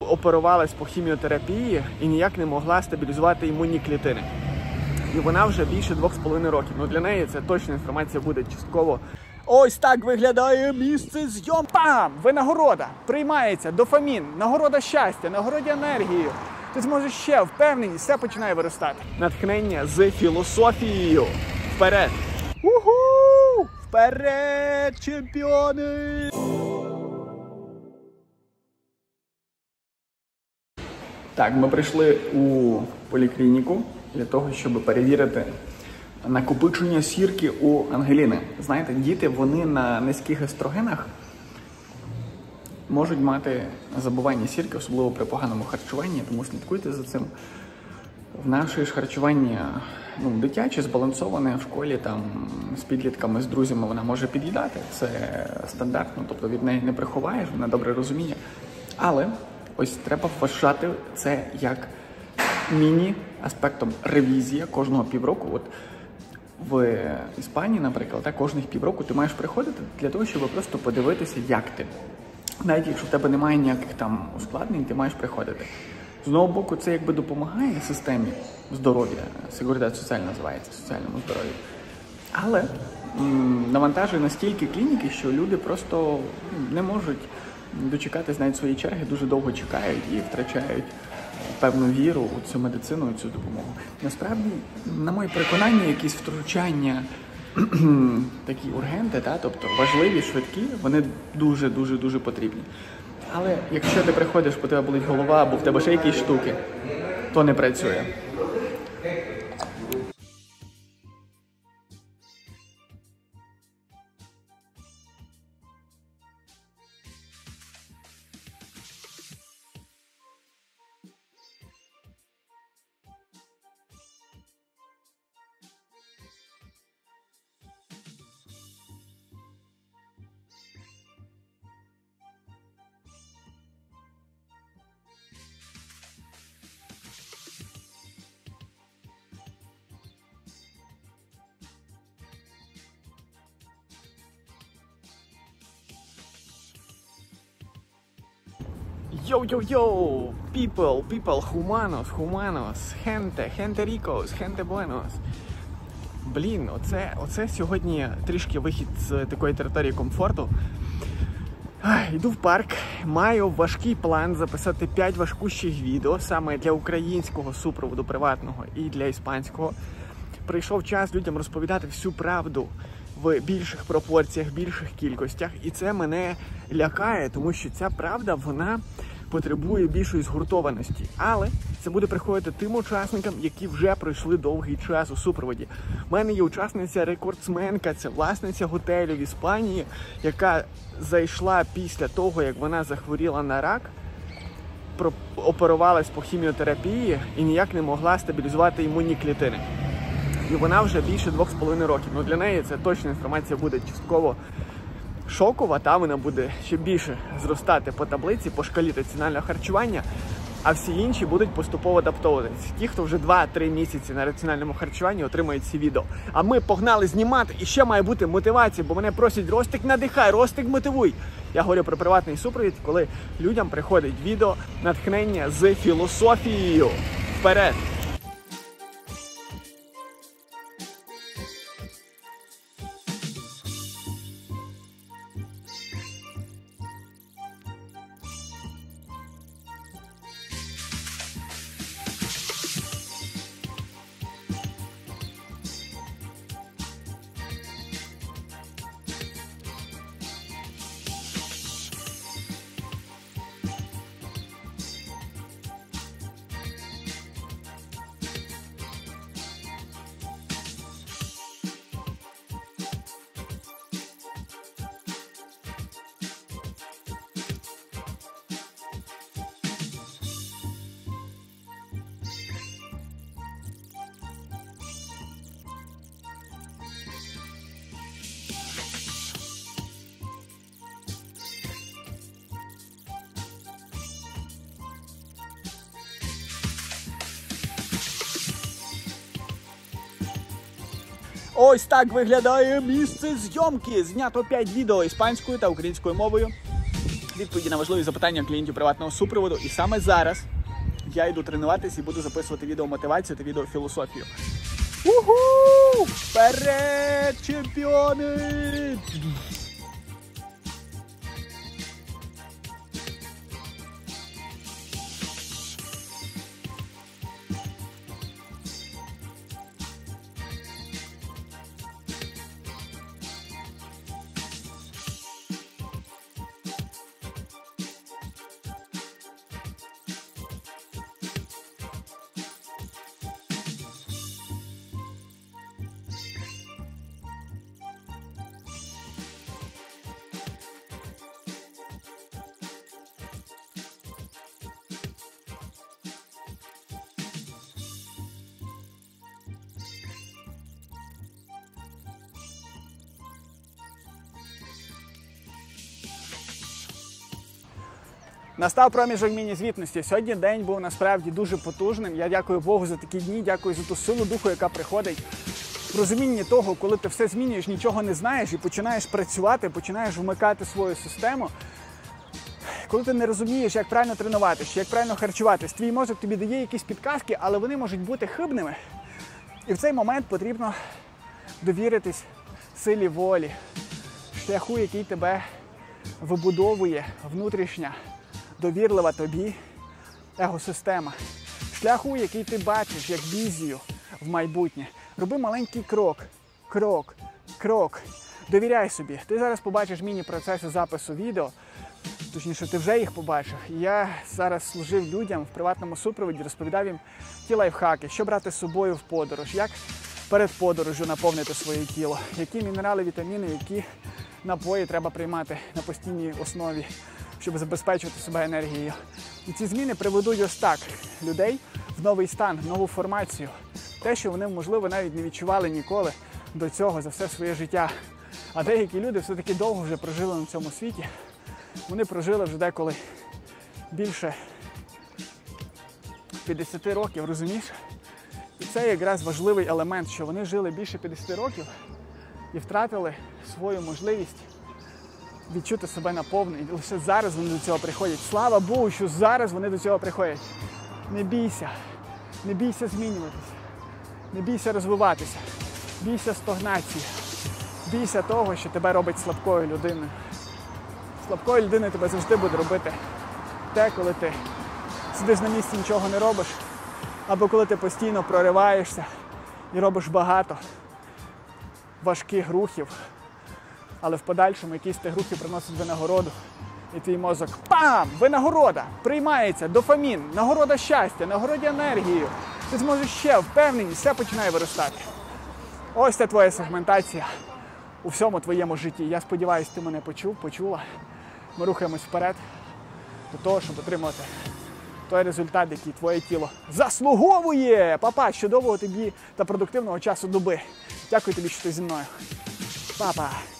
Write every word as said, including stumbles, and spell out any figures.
оперувалась по хіміотерапії і ніяк не могла стабілізувати імунні клітини. І вона вже більше двох з половиною років. Ну для неї це точна інформація буде частково. Ось так виглядає місце зйом. Пам! Винагорода! Приймається дофамін, нагорода щастя, нагорода енергією. Ти зможеш ще впевненість, все починає виростати. Натхнення з філософією. Вперед! Уху! Вперед, чемпіони! Так, ми прийшли у поліклініку для того, щоб перевірити накопичення сірки у Ангеліни. Знаєте, діти, вони на низьких естрогенах можуть мати забування сірки, особливо при поганому харчуванні, тому слідкуйте за цим. В наше ж харчування ну, дитяче, збалансоване, в школі там з підлітками, з друзями вона може під'їдати. Це стандартно, тобто від неї не приховаєш, вона добре розуміє. Але ось треба вважати це як міні-аспектом ревізія кожного півроку. От в Іспанії, наприклад, так, кожних півроку ти маєш приходити для того, щоб просто подивитися, як ти. Навіть якщо в тебе немає ніяких там ускладнень, ти маєш приходити. З одного боку, це якби допомагає системі здоров'я, Seguridad Social називається, соціальному здоров'ю. Але м, навантажує настільки клініки, що люди просто не можуть дочекатись навіть своєї черги, дуже довго чекають і втрачають певну віру у цю медицину, у цю допомогу. Насправді, на моє переконання, якісь втручання, такі ургенти, та, тобто важливі, швидкі, вони дуже-дуже-дуже потрібні. Але якщо ти приходиш, бо у тебе болить голова, або в тебе ще якісь штуки, то не працює. Йоу-йоу-йоу! People, people, humanos, humanos, gente, gente ricos, gente buenos. Блін, оце, оце сьогодні трішки вихід з такої території комфорту. Ах, йду в парк, маю важкий план записати п'ять важкущих відео саме для українського супроводу приватного і для іспанського. Прийшов час людям розповідати всю правду в більших пропорціях, більших кількостях. І це мене лякає, тому що ця правда, вона потребує більшої згуртованості. Але це буде приходити тим учасникам, які вже пройшли довгий час у супроводі. У мене є учасниця-рекордсменка, це власниця готелю в Іспанії, яка зайшла після того, як вона захворіла на рак, оперувалась по хіміотерапії і ніяк не могла стабілізувати імунні клітини. І вона вже більше двох з половиною років. Ну для неї це точна інформація буде частково шокова, та вона буде ще більше зростати по таблиці, по шкалі раціонального харчування, а всі інші будуть поступово адаптовуватися. Ті, хто вже два-три місяці на раціональному харчуванні, отримають ці відео. А ми погнали знімати, і ще має бути мотивація, бо мене просять: Ростик, надихай, Ростик, мотивуй. Я говорю про приватний супровід, коли людям приходить відео натхнення з філософією. Вперед! Ось так виглядає місце зйомки. Знято п'ять відео іспанською та українською мовою. відповіді на важливі запитання клієнтів приватного супроводу. І саме зараз я йду тренуватися і буду записувати відео мотивацію та відео філософію. Уху! Вперед, чемпіони! Настав проміжок міні-звітності. Сьогодні день був насправді дуже потужним. Я дякую Богу за такі дні, дякую за ту силу духу, яка приходить в розумінні того, коли ти все змінюєш, нічого не знаєш і починаєш працювати, починаєш вмикати свою систему. Коли ти не розумієш, як правильно тренуватися, як правильно харчуватись, твій мозок тобі дає якісь підказки, але вони можуть бути хибними. І в цей момент потрібно довіритись силі волі, шляху, який тебе вибудовує внутрішня, довірлива тобі егосистема. Шляху, який ти бачиш як візію в майбутнє. Роби маленький крок, крок, крок. Довіряй собі. Ти зараз побачиш міні-процеси запису відео. Точніше, ти вже їх побачив. Я зараз служив людям в приватному супроводі, розповідав їм ті лайфхаки, що брати з собою в подорож, як перед подорожжю наповнити своє тіло, які мінерали, вітаміни, які напої треба приймати на постійній основі, щоб забезпечувати себе енергією. І ці зміни приведуть ось так людей в новий стан, в нову формацію. Те, що вони, можливо, навіть не відчували ніколи до цього за все своє життя. А деякі люди все-таки довго вже прожили на цьому світі. Вони прожили вже деколи більше п'ятдесят років, розумієш? І це якраз важливий елемент, що вони жили більше п'ятдесят років і втратили свою можливість відчути себе наповнені. І лише зараз вони до цього приходять. Слава Богу, що зараз вони до цього приходять. Не бійся, не бійся змінюватися, не бійся розвиватися, бійся стагнації, бійся того, що тебе робить слабкою людиною. Слабкою людиною тебе завжди буде робити те, коли ти сидиш на місці, нічого не робиш, або коли ти постійно прориваєшся і робиш багато важких рухів, але в подальшому якісь з тих рухів приносять винагороду, і твій мозок пам! Винагорода! Приймається, дофамін, нагорода щастя, нагорода енергією. Ти зможеш ще, впевненість, все починає виростати. Ось це твоя сегментація у всьому твоєму житті. Я сподіваюся, ти мене почув, почула. Ми рухаємось вперед до того, щоб отримати той результат, який твоє тіло заслуговує. Папа, чудового тобі та продуктивного часу доби. Дякую тобі, що ти зі мною. Папа.